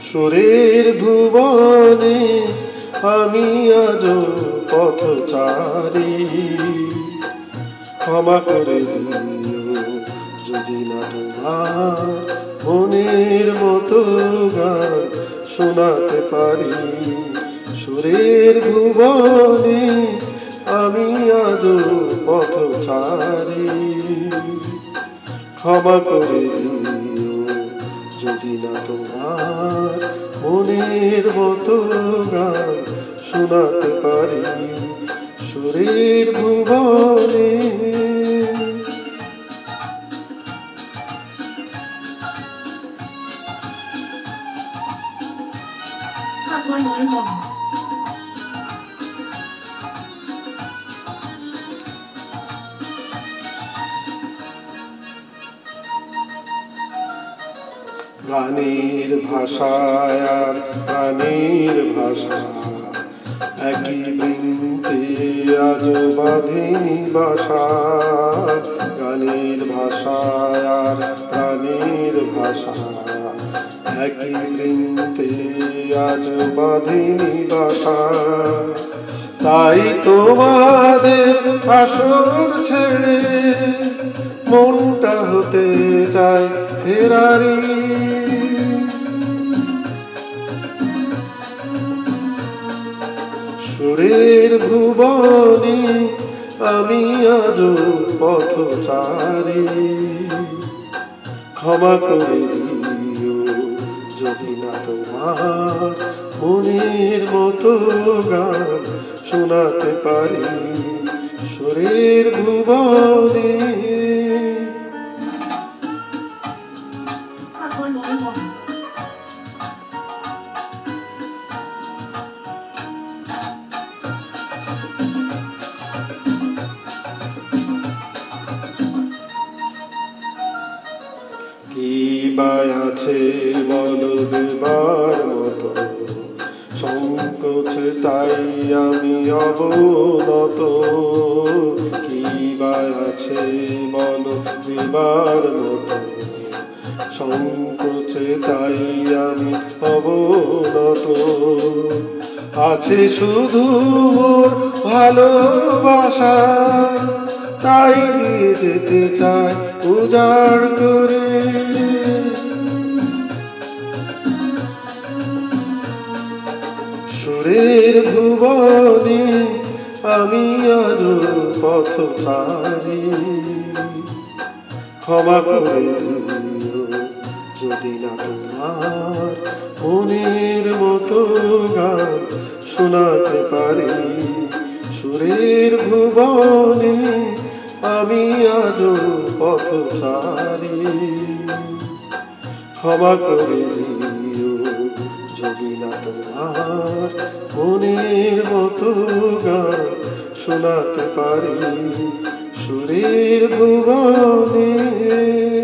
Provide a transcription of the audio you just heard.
সুরের ভুবনে আমি আজ পথচারী, ক্ষমা করে দিও যদি না তোমার মনের মতো গান শোনাতে পারি। সুরের ভুবনে আমি আজ পথচারী, ক্ষমা করে দিও যদি না তোমার মনের মতো গান শোনাতে পারি। সুরের ভুবনে গানের ভাষায় আর প্রাণের ভাষা একই বৃন্তে আজ বাঁধেনি বাসা। গানের ভাষায় আর প্রাণের ভাষা একই বৃন্তে আজ বাঁধেনি বাসা। তাই তোমাদের আসর ছেড়ে মনটা হতে চায় ফেরারি। সুরের ভুবনে আমি আজ পথচারী, ক্ষমা করে দিও যদি না তোমার মনের মতো গান শোনাতে পারি। সুরের ভুবনে কি আছে বলো দেবার মতো সংকোচে তাই আমি অবনত। কি আছে বলো দেবার মতো সংকোচে তাই আমি অবনত। আছে শুধু মোর ভালোবাসা, তাই দিয়ে যেতে চাই উজাড় করে। সুরের ভুবনে আমি আজ পথচারী, ক্ষমা করে দিও যদি না তোমার মনের মতো গান শোনাতে পারি। সুরের ভুবনে আমি আজ পথচারী, ক্ষমা করে দিও যদি না তোমার মনের মতো গান শোনাতে পারি। সুরের ভুবনে